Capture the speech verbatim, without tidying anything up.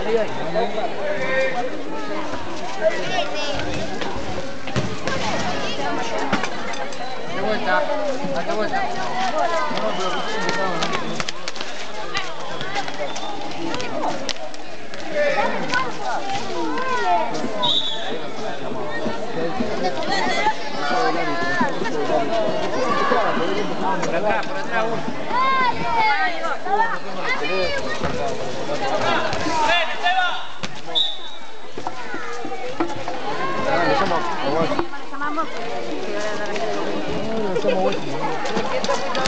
De vuelta, date vuelta. Por atrás, por atrás uno. Somos